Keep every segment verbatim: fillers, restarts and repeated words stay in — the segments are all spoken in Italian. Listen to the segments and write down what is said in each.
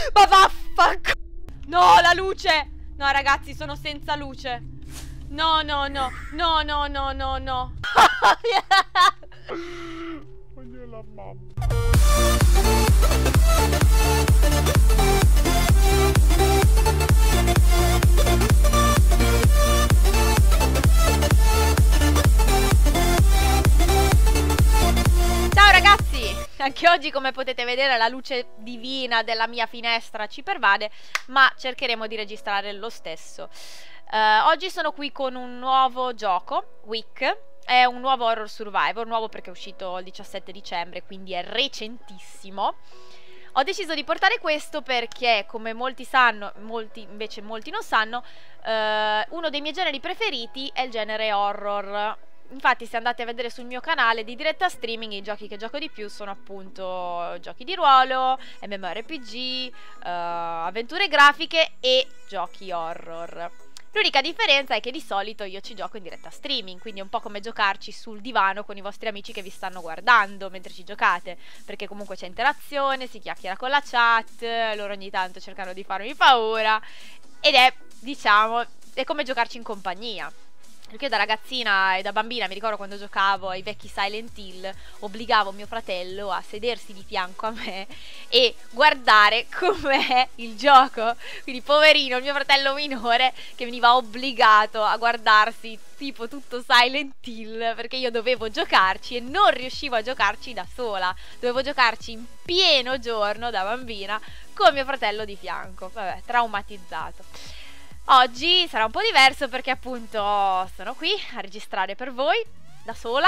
Ma vaffanculo. No, la luce. No, ragazzi, sono senza luce. No, no, no. No, no, no, no, no. Voglio la mamma. Ciao ragazzi! Anche oggi, come potete vedere, la luce divina della mia finestra ci pervade, ma cercheremo di registrare lo stesso. Uh, oggi sono qui con un nuovo gioco, Wick. È un nuovo horror survivor, nuovo perché è uscito il diciassette dicembre, quindi è recentissimo. Ho deciso di portare questo perché, come molti sanno, molti invece molti non sanno, uh, uno dei miei generi preferiti è il genere horror. Infatti, se andate a vedere sul mio canale di diretta streaming, i giochi che gioco di più sono appunto giochi di ruolo, MMORPG, uh, avventure grafiche e giochi horror. L'unica differenza è che di solito io ci gioco in diretta streaming, quindi è un po' come giocarci sul divano con i vostri amici che vi stanno guardando mentre ci giocate, perché comunque c'è interazione, si chiacchiera con la chat, loro ogni tanto cercano di farmi paura ed è, diciamo, è come giocarci in compagnia. Perché io da ragazzina e da bambina, mi ricordo quando giocavo ai vecchi Silent Hill, obbligavo mio fratello a sedersi di fianco a me e guardare com'è il gioco. Quindi poverino, il mio fratello minore che veniva obbligato a guardarsi tipo tutto Silent Hill, perché io dovevo giocarci e non riuscivo a giocarci da sola. Dovevo giocarci in pieno giorno da bambina con mio fratello di fianco. Vabbè, traumatizzato. Oggi sarà un po' diverso perché appunto sono qui a registrare per voi da sola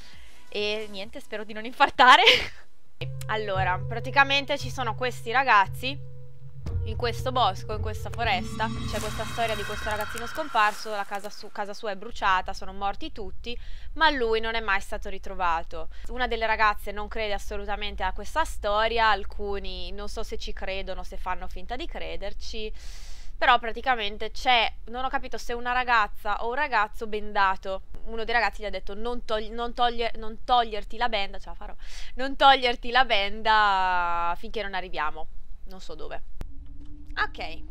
e niente, spero di non infartare. Allora, praticamente ci sono questi ragazzi in questo bosco, in questa foresta. C'è questa storia di questo ragazzino scomparso, la casa, su, casa sua è bruciata, sono morti tutti, ma lui non è mai stato ritrovato. Una delle ragazze non crede assolutamente a questa storia, alcuni non so se ci credono, se fanno finta di crederci. Però praticamente c'è, non ho capito se una ragazza o un ragazzo bendato. Uno dei ragazzi gli ha detto non, togli, non, toglie, non toglierti la benda, ce la farò, non toglierti la benda finché non arriviamo, non so dove. Ok, eh,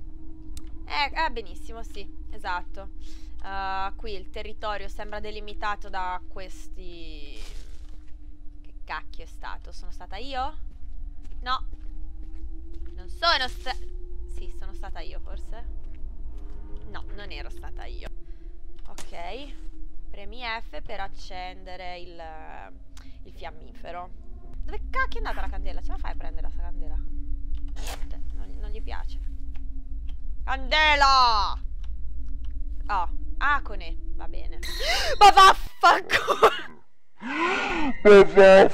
eh, benissimo, sì, esatto. Uh, qui il territorio sembra delimitato da questi... Che cacchio è stato? Sono stata io? No, non sono stata... Sì, sono stata io forse? No, non ero stata io. Ok, premi F per accendere il, il fiammifero. Dove cacchio è andata la candela? Ce la fai a prendere la candela? Niente, non, non gli piace. Candela! Oh, Acone, va bene. Ma vaffanculo! Ma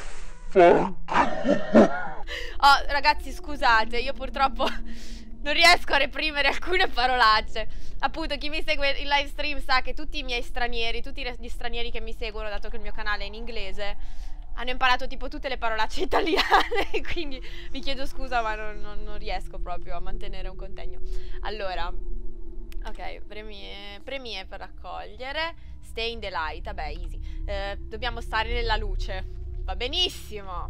vaffanculo! Oh, ragazzi, scusate, io purtroppo... non riesco a reprimere alcune parolacce. Appunto, chi mi segue in live stream sa che tutti i miei stranieri, tutti gli stranieri che mi seguono, dato che il mio canale è in inglese, hanno imparato tipo tutte le parolacce italiane. Quindi vi chiedo scusa, ma non, non, non riesco proprio a mantenere un contegno. Allora, ok, premie, premie per raccogliere. Stay in the light, vabbè, easy. eh, Dobbiamo stare nella luce. Va benissimo.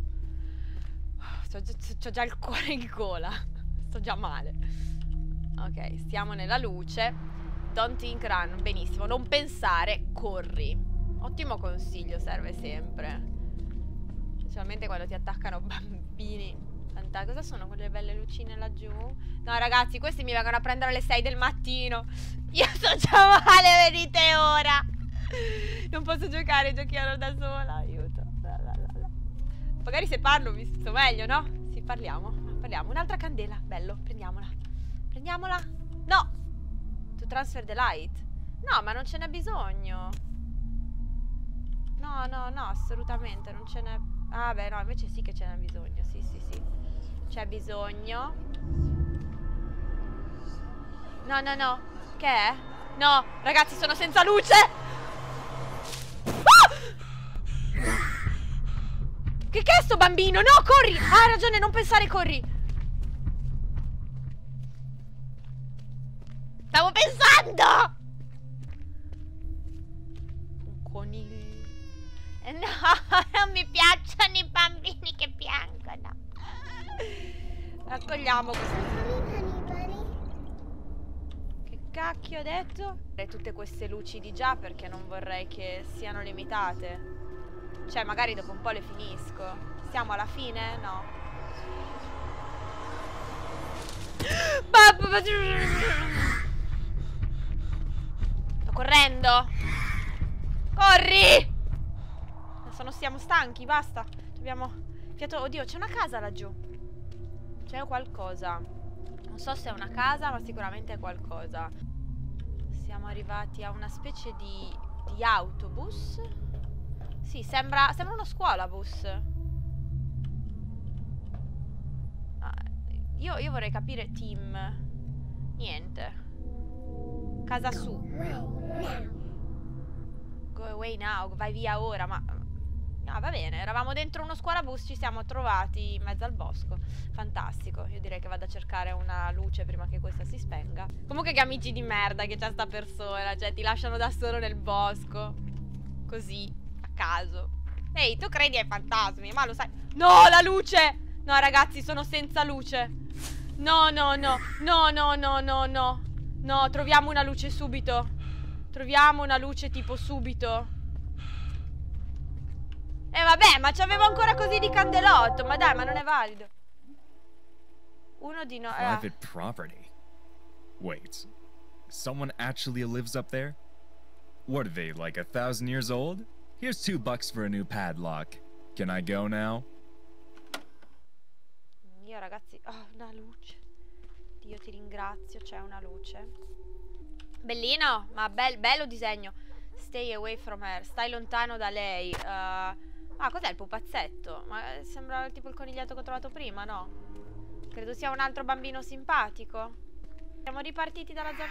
C'ho già il cuore in gola. Sto già male. Ok, stiamo nella luce. Don't think, run. Benissimo, non pensare, corri. Ottimo consiglio, serve sempre. Specialmente quando ti attaccano bambini. Fanta- cosa sono quelle belle lucine laggiù? No ragazzi, questi mi vengono a prendere alle sei del mattino. Io sto già male, venite ora. Non posso giocare, giochiamo da sola. Aiuto. Magari se parlo mi sto meglio, no? Sì, parliamo. Parliamo. Un'altra candela. Bello, prendiamola. Prendiamola. No! To transfer the light. No, ma non ce n'è bisogno. No, no, no, assolutamente non ce n'è. Ah, beh, no, invece sì che ce n'è bisogno. Sì, sì, sì. C'è bisogno. No, no, no. Che è? No, ragazzi, sono senza luce. Ah! Che che è sto bambino? No, corri! Ah, hai ragione, non pensare, corri. Stavo pensando! Un coniglio. Eh no, non mi piacciono i bambini che piangono. Raccogliamo questo. Che cacchio ho detto? E tutte queste luci di già perché non vorrei che siano limitate. Cioè, magari dopo un po' le finisco. Siamo alla fine? No. Sto correndo. Corri! Adesso non siamo stanchi, basta. Dobbiamo... Fiato... Oddio, c'è una casa laggiù. C'è qualcosa. Non so se è una casa, ma sicuramente è qualcosa. Siamo arrivati a una specie di, di autobus. Sì, sembra, sembra uno scuolabus. Ah, io, io vorrei capire team. Niente. Casa su. Go away now. Vai via ora, ma... No, va bene, eravamo dentro uno scuolabus, ci siamo trovati in mezzo al bosco. Fantastico, io direi che vado a cercare una luce prima che questa si spenga. Comunque che amici di merda che c'è sta persona, cioè ti lasciano da solo nel bosco. Così, a caso. Ehi, tu credi ai fantasmi, ma lo sai. No, la luce! No ragazzi, sono senza luce. No, no, no, no, no, no, no, no. No, troviamo una luce subito. Troviamo una luce tipo subito. E eh vabbè, ma c'avevo ancora così di candelotto. Ma dai, ma non è valido. Uno di noi. Private property. Wait, someone actually lives up there? What are they, like a thousand years old? Here's two bucks for a new padlock. Can I go now? Io ragazzi, oh, una luce. Dio ti ringrazio, c'è una luce. Bellino, ma bel, bello disegno. Stay away from her. Stai lontano da lei. Uh, ah, cos'è il pupazzetto? Ma sembra tipo il coniglietto che ho trovato prima, no? Credo sia un altro bambino simpatico. Siamo ripartiti dalla zona.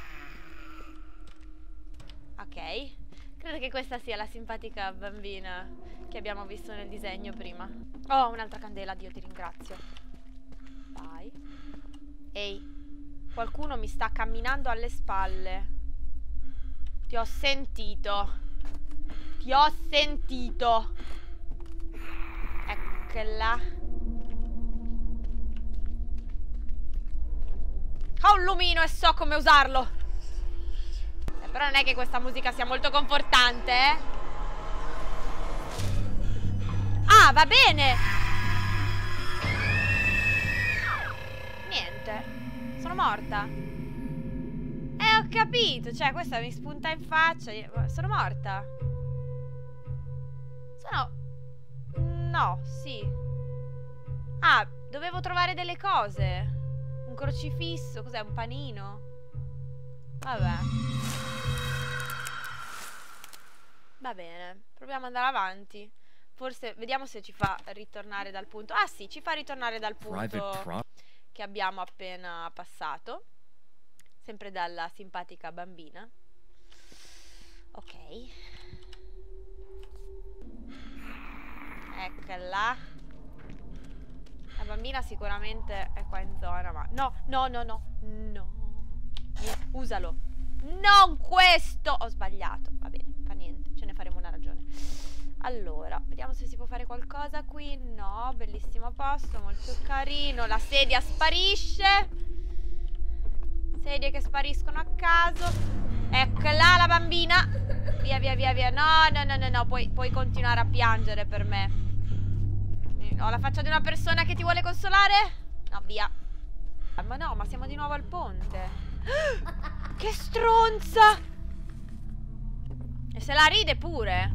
Ok. Credo che questa sia la simpatica bambina che abbiamo visto nel disegno prima. Oh, un'altra candela, Dio ti ringrazio. Vai. Ehi. Qualcuno mi sta camminando alle spalle. Ti ho sentito. Ti ho sentito. Eccola. Ho un lumino e so come usarlo. Eh, però non è che questa musica sia molto confortante, eh. Ah, va bene. Niente. Sono morta. Eh, ho capito. Cioè, questa mi spunta in faccia. Sono morta. Sono... No, sì. Ah, dovevo trovare delle cose. Un crocifisso. Cos'è? Un panino? Vabbè. Va bene. Proviamo ad andare avanti. Forse, vediamo se ci fa ritornare dal punto. Ah sì, ci fa ritornare dal punto che abbiamo appena passato. Sempre dalla simpatica bambina. Ok. Eccola. La bambina sicuramente è qua in zona, ma... No, no, no, no. No. Usalo. Non questo! Ho sbagliato. Va bene, fa niente. Ce ne faremo una ragione. Allora, vediamo se si può fare qualcosa qui. No, bellissimo posto, molto carino. La sedia sparisce. Sedie che spariscono a caso. Eccola la bambina. Via, via, via, via. No, no, no, no, no. Puoi, puoi continuare a piangere per me. Ho la faccia di una persona che ti vuole consolare? No, via. Ma no, ma siamo di nuovo al ponte. Che stronza! E se la ride pure.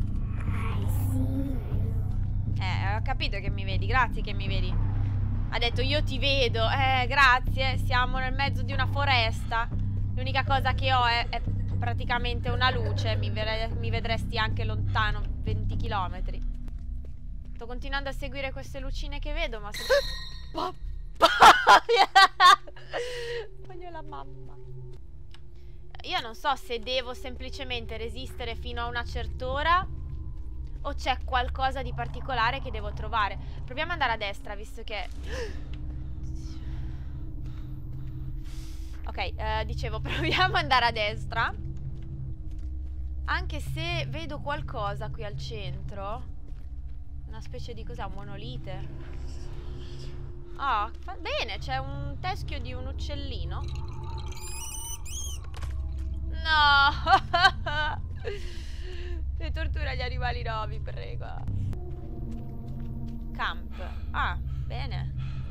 Eh, ho capito che mi vedi, grazie che mi vedi. Ha detto io ti vedo. Eh, grazie, siamo nel mezzo di una foresta. L'unica cosa che ho è, è praticamente una luce. Mi, mi vedresti anche lontano, venti chilometri. Sto continuando a seguire queste lucine che vedo, ma... Se... Voglio la mamma. Io non so se devo semplicemente resistere fino a una certa ora o c'è qualcosa di particolare che devo trovare. Proviamo ad andare a destra, visto che... Ok, eh, dicevo, proviamo ad andare a destra. Anche se vedo qualcosa qui al centro. Una specie di cos'è? Un monolite. Ah, fa bene, c'è un teschio di un uccellino. No! E tortura gli animali, no, vi prego. Camp. Ah, bene.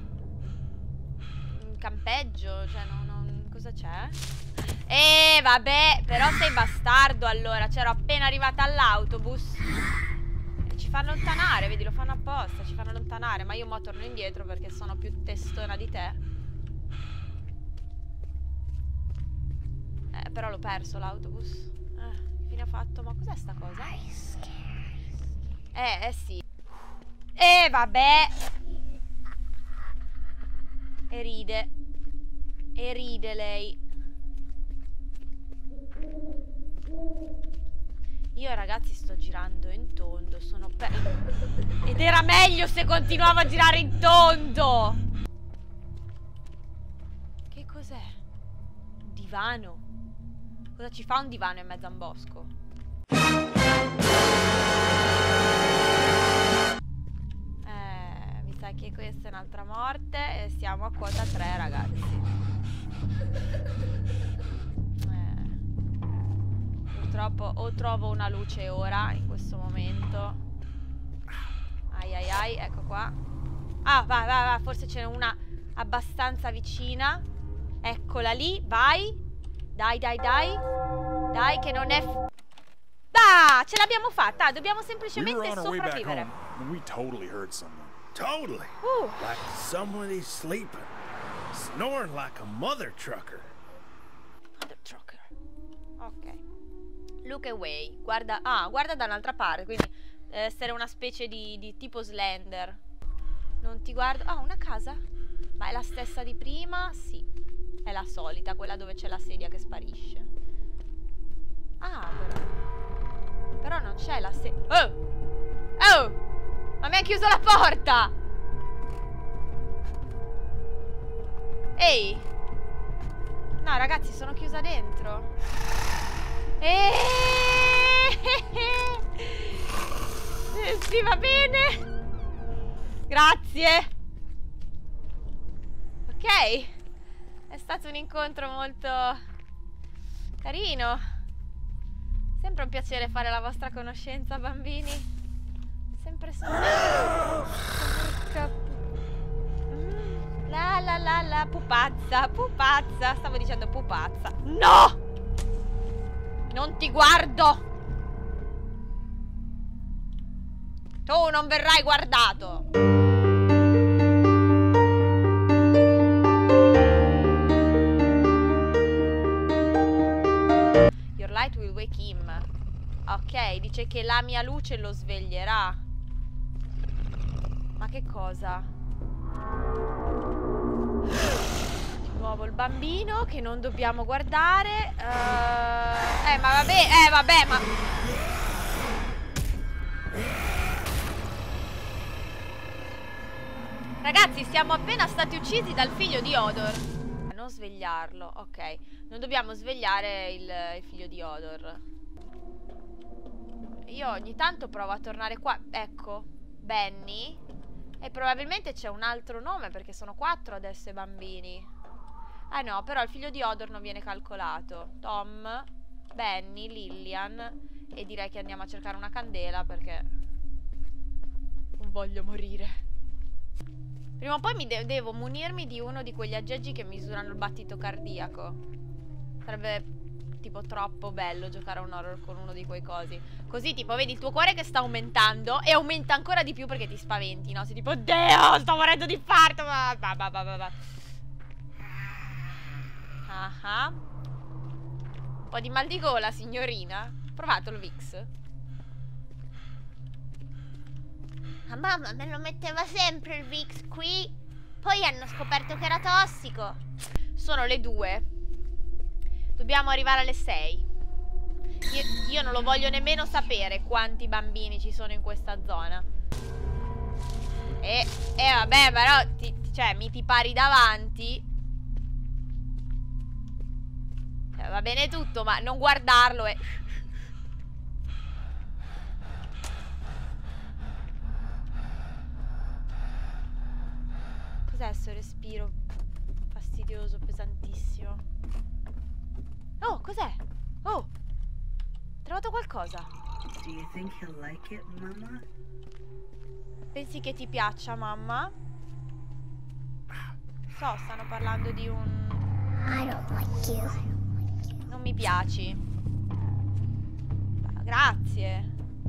Un campeggio, cioè non... non cosa c'è? Eh, vabbè, però sei bastardo allora. C'ero appena arrivata all'autobus. E ci fanno allontanare, vedi, lo fanno apposta. Ci fanno allontanare, ma io mo torno indietro perché sono più testona di te. Eh, però l'ho perso l'autobus. Eh, che fine ha fatto? Ma cos'è sta cosa? Eh, eh sì. Eh, vabbè. E ride. E ride lei. Io ragazzi sto girando in tondo. Sono per... Ed era meglio se continuavo a girare in tondo. Che cos'è? Un divano. Cosa ci fa un divano in mezzo a un bosco? Eh, mi sa che questa è un'altra morte. E siamo a quota tre, ragazzi. Eh, purtroppo o trovo una luce ora, in questo momento. Ai ai ai, ecco qua. Ah, vai, vai, vai. Forse ce n'è una abbastanza vicina. Eccola lì, vai. Dai, dai, dai. Dai, che non è... Ah, ce l'abbiamo fatta. Dobbiamo semplicemente sopravvivere. We totally heard someone. Totally. Uh. Like somebody sleeping. Snoring like a mother trucker. Mother trucker. Ok. Look away. Guarda... Ah, guarda da un'altra parte. Quindi deve essere una specie di, di tipo Slender. Non ti guardo... Ah, una casa? Ma è la stessa di prima? Sì. È la solita, quella dove c'è la sedia che sparisce. Ah, però. Però non c'è la sedia. Oh! Oh! Ma mi ha chiuso la porta! Ehi! No, ragazzi, sono chiusa dentro. Eeeh! Sì, va bene. Grazie. Ok. È stato un incontro molto carino. Sempre un piacere fare la vostra conoscenza, bambini. Sempre solo. Mm, la la la la, pupazza, pupazza. Stavo dicendo pupazza. No! Non ti guardo. Tu non verrai guardato. Your light will wake him. Ok, dice che la mia luce lo sveglierà. Ma che cosa? Di nuovo il bambino che non dobbiamo guardare. uh, Eh ma vabbè, eh vabbè ma ragazzi, siamo appena stati uccisi dal figlio di Hodor. Non svegliarlo, ok. Non dobbiamo svegliare il, il figlio di Hodor. Io ogni tanto provo a tornare qua. Ecco, Benny. E probabilmente c'è un altro nome, perché sono quattro adesso i bambini. Ah no, però il figlio di Hodor non viene calcolato. Tom, Benny, Lillian. E direi che andiamo a cercare una candela, perché non voglio morire. Prima o poi mi de devo munirmi di uno di quegli aggeggi che misurano il battito cardiaco. Sarebbe tipo troppo bello giocare a un horror con uno di quei cosi. Così tipo vedi il tuo cuore che sta aumentando e aumenta ancora di più perché ti spaventi, no? Sei tipo, oddio, sto morendo di infarto. Va, va, va, va, va. Ah ah. Un po' di mal di gola, signorina. Provato il Vicks? Ah, mamma me lo metteva sempre il Vicks qui. Poi hanno scoperto che era tossico. Sono le due. Dobbiamo arrivare alle sei. Io, io non lo voglio nemmeno sapere quanti bambini ci sono in questa zona. E, e vabbè, però ti, cioè mi ti pari davanti. Cioè, va bene tutto, ma non guardarlo è... Cos'è Cos'è sto respiro fastidioso, pesantissimo? Oh, cos'è? Oh, ho trovato qualcosa. Do you think he'll like it, Mama? Pensi che ti piaccia, mamma? So, stanno parlando di un... I don't like you. Non mi piaci. Grazie.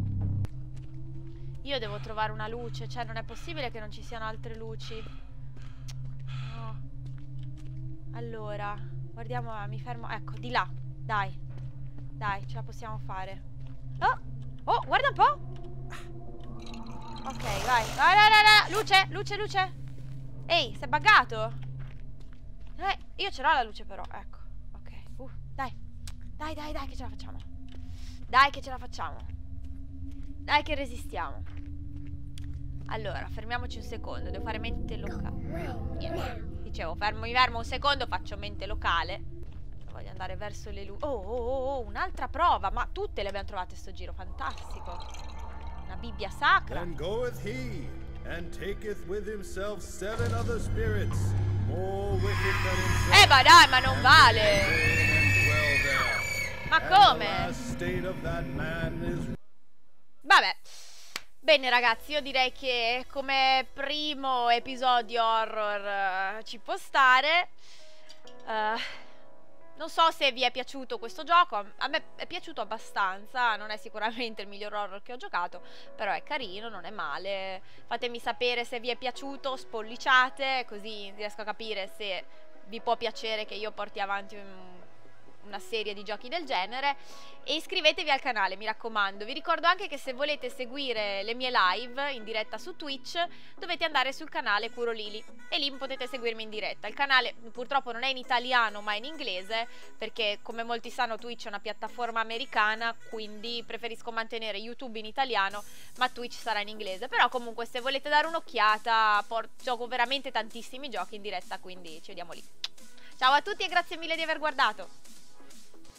Io devo trovare una luce. Cioè, non è possibile che non ci siano altre luci. No. Allora, guardiamo, ah, mi fermo. Ecco, di là. Dai. Dai, ce la possiamo fare. Oh, oh, guarda un po'. Ok, vai. Vai, vai, vai, vai. Luce, luce, luce. Ehi, sei buggato? Eh, io ce l'ho la luce però, ecco. Ok, uh, dai. Dai, dai, dai che ce la facciamo. Dai che ce la facciamo. Dai che resistiamo. Allora, fermiamoci un secondo. Devo fare mente locale. Niente. Dicevo, fermo, mi fermo un secondo, faccio mente locale. Voglio andare verso le luci. Oh, oh, oh, oh, un'altra prova. Ma tutte le abbiamo trovate sto giro, fantastico. Una Bibbia sacra. Then goeth he, and taketh with himself seven other spirits, more wicked than himself. Eh, ma dai, ma non vale. And dwell there. Ma And come? the last state of that man is... Vabbè. Bene ragazzi, io direi che come primo episodio horror uh, ci può stare. uh, Non so se vi è piaciuto questo gioco. A me è piaciuto abbastanza. Non è sicuramente il miglior horror che ho giocato, però è carino, non è male. Fatemi sapere se vi è piaciuto, spolliciate, così riesco a capire se vi può piacere che io porti avanti un una serie di giochi del genere. E iscrivetevi al canale, mi raccomando. Vi ricordo anche che se volete seguire le mie live in diretta su Twitch dovete andare sul canale Curolili e lì potete seguirmi in diretta. Il canale purtroppo non è in italiano ma è in inglese, perché come molti sanno Twitch è una piattaforma americana, quindi preferisco mantenere YouTube in italiano ma Twitch sarà in inglese. Però comunque se volete dare un'occhiata, gioco veramente tantissimi giochi in diretta, quindi ci vediamo lì. Ciao a tutti e grazie mille di aver guardato.